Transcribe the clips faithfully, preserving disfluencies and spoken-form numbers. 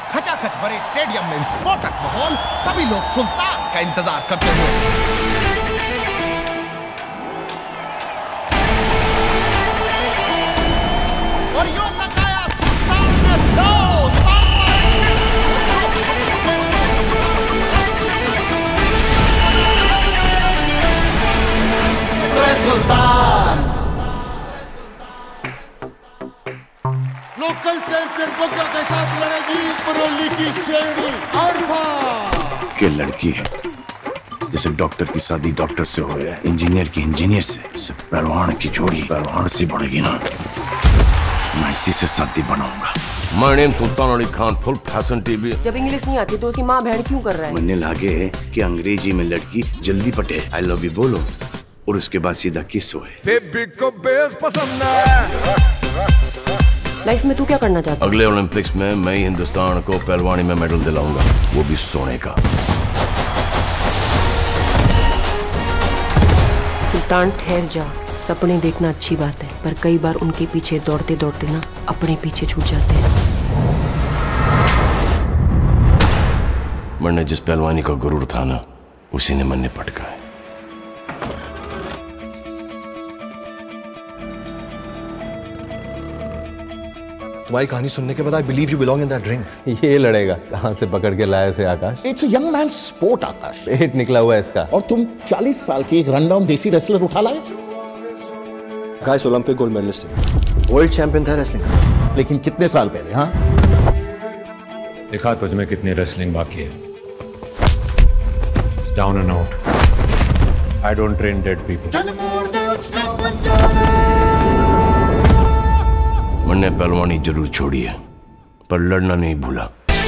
खचाखच भरे स्टेडियम में विस्फोटक माहौल, सभी लोग सुल्तान का इंतजार करते हुए। और यूं लगाया सुल्तान ने दो सुल्तान। लोकल चैंपियन बकर के साथ लड़ेगी बरौली की शेरनी अरफा। ये लड़की है जैसे डॉक्टर की शादी डॉक्टर से हो गया, इंजीनियर की इंजीनियर से, इससे पहलवान की जोड़ी पहलवान से बढ़ेगी ना, मैं इसी से शादी बनाऊंगा। My name Sultan Ali Khan, full fashion TV. जब इंग्लिश नहीं आती तो उसकी माँ बहन क्यों कर रहा है? मुझे लगे कि अंग्रेजी में लड़की जल्दी पटे, आई लव यू बोलो और उसके बाद सीधा किस होए। बेबी को बेस पसंद है। लाइफ में तू क्या करना चाहता है? अगले ओलंपिक्स में मैं ही हिंदुस्तान को पहलवानी में मेडल दिलाऊंगा, वो भी सोने का। सुल्तान ठहर जा, सपने देखना अच्छी बात है पर कई बार उनके पीछे दौड़ते दौड़ते ना अपने पीछे छूट जाते हैं। मैंने जिस पहलवानी का गुरूर था ना, उसी ने मन ने पटका है। तुम्हारी कहानी सुनने के बाद I believe you belong in that ring. ये लड़ेगा कहां से पकड़ के लाया से Akash? It's a young man sport Akash. पेट निकला हुआ है इसका। और तुम चालीस साल की एक रनडाउन देसी रेसलर उठा लाए। गाइस ओलंपिक गोल्ड मेडलिस्ट है, वर्ल्ड चैंपियन था रेसलिंग। लेकिन कितने साल पहले? हाँ देखा तुझ में कितनी रेसलिंग बाकी है। Down and out. I don't train dead people. मैंने पहलवानी जरूर छोड़ी है पर लड़ना नहीं भूला।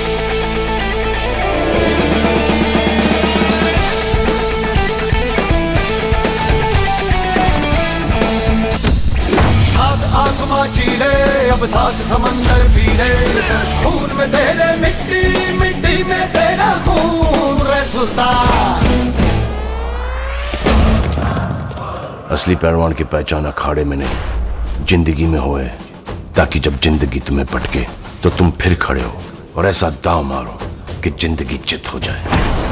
सात आसमां चीरे, अब सात समंदर पीरे, खून में तेरे मिट्टी मिट्टी में तेरा खून रे सुल्तान। असली पहलवान की पहचान अखाड़े में नहीं जिंदगी में होए, ताकि जब जिंदगी तुम्हें पटके तो तुम फिर खड़े हो और ऐसा दांव मारो कि जिंदगी चित हो जाए।